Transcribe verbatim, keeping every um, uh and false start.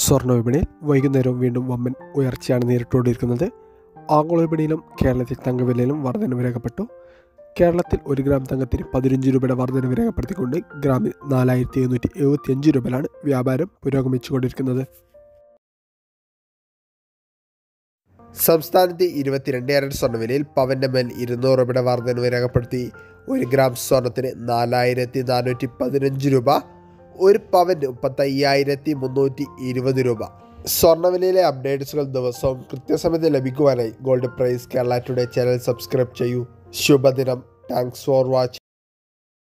സ്വർണ്ണ വിപണിയിൽ വൈകുന്നേരവും വീണ്ടും വമ്പൻ ഉയർച്ചയാണ് നേരിട്ടുകൊണ്ടിരിക്കുന്നത്. ആഗോള വിപണിയിലും കേരളത്തിൽ തങ്കവിലയിലും വർധനവ് രേഖപ്പെട്ടു. കേരളത്തിൽ ഒരു ഗ്രാം തങ്കത്തിന് പതിനഞ്ച് രൂപയുടെ വർധനവ് രേഖപ്പെടുത്തിക്കൊണ്ട് ഗ്രാമിൽ നാലായിരത്തി എഴുന്നൂറ്റി എഴുപത്തി അഞ്ച് രൂപയിലാണ് വ്യാപാരം പുരോഗമിച്ചുകൊണ്ടിരിക്കുന്നത്. സംസ്ഥാനത്ത് ഇരുപത്തിരണ്ട് ക്യാരറ്റ് സ്വർണ്ണവിലയിൽ പവന്റെ മേൽ ഇരുന്നൂറ് രൂപയുടെ വർധനവ് രേഖപ്പെടുത്തി. ഒരു ഗ്രാം സ്വർണത്തിന് നാലായിരത്തി നാനൂറ്റി പതിനഞ്ച് രൂപ, ഒരു പവന് മുപ്പത്തയ്യായിരത്തി മുന്നൂറ്റി ഇരുപത് രൂപ. സ്വർണ്ണവിലയിലെ അപ്ഡേറ്റ്സുകൾ ദിവസവും കൃത്യസമയത്ത് ലഭിക്കുവാനായി gold price Kerala today channel subscribe ചെയ്യൂ. ശുഭദിനം. Thanks for watching.